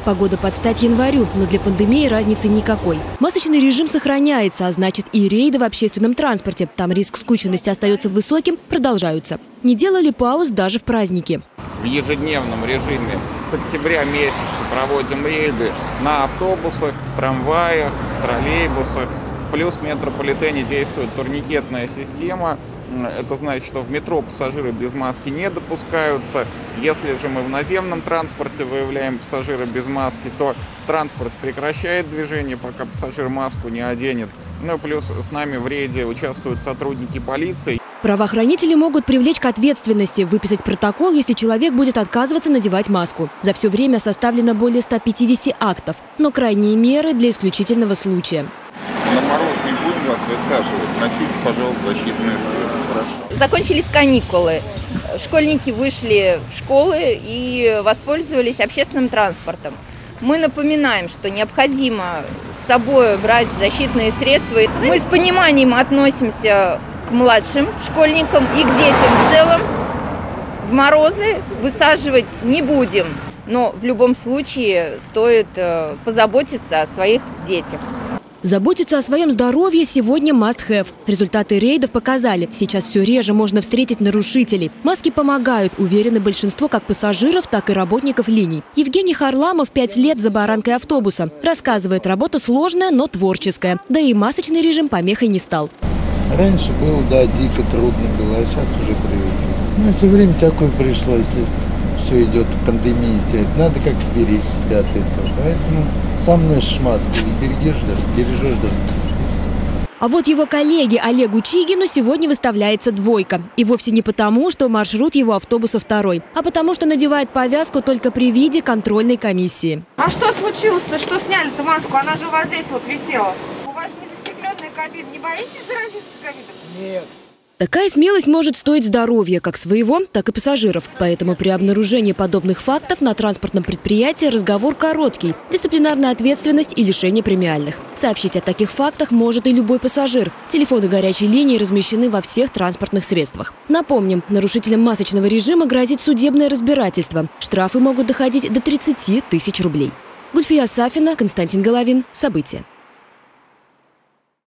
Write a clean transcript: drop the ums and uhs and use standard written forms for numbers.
Погода под стать январю, но для пандемии разницы никакой. Масочный режим сохраняется, а значит и рейды в общественном транспорте, там риск скученности остается высоким, продолжаются. Не делали пауз даже в праздники. В ежедневном режиме с октября месяца проводим рейды на автобусах, в трамваях, в троллейбусах. Плюс в метрополитене действует турникетная система. Это значит, что в метро пассажиры без маски не допускаются. Если же мы в наземном транспорте выявляем пассажира без маски, то транспорт прекращает движение, пока пассажир маску не оденет. Ну и плюс с нами в рейде участвуют сотрудники полиции. Правоохранители могут привлечь к ответственности, выписать протокол, если человек будет отказываться надевать маску. За все время составлено более 150 актов, но крайние меры для исключительного случая. На мороз не будем вас высаживать. Носите, пожалуйста, защитные средства. Хорошо. Закончились каникулы. Школьники вышли в школы и воспользовались общественным транспортом. Мы напоминаем, что необходимо с собой брать защитные средства. Мы с пониманием относимся к младшим школьникам и к детям в целом. В морозы высаживать не будем, но в любом случае стоит позаботиться о своих детях. Заботиться о своем здоровье сегодня must have. Результаты рейдов показали, сейчас все реже можно встретить нарушителей. Маски помогают, уверены большинство как пассажиров, так и работников линий. Евгений Харламов 5 лет за баранкой автобуса. Рассказывает, работа сложная, но творческая. Да и масочный режим помехой не стал. Раньше было, да, дико трудно было, а сейчас уже привыклись. Ну, если время такое пришло, если все идет пандемия, надо как-то беречь себя от этого. Поэтому сам носишь маску, бережешь даже. А вот его коллеге Олегу Чигину сегодня выставляется двойка. И вовсе не потому, что маршрут его автобуса второй, а потому, что надевает повязку только при виде контрольной комиссии. А что случилось-то? Что сняли-то маску? Она же у вас здесь вот висела. У вас не застекленная кабина. Не боитесь заразиться ковидом? Нет. Такая смелость может стоить здоровья как своего, так и пассажиров. Поэтому при обнаружении подобных фактов на транспортном предприятии разговор короткий – дисциплинарная ответственность и лишение премиальных. Сообщить о таких фактах может и любой пассажир. Телефоны горячей линии размещены во всех транспортных средствах. Напомним, нарушителям масочного режима грозит судебное разбирательство. Штрафы могут доходить до 30 тысяч рублей. Гульфия Сафина, Константин Головин. События.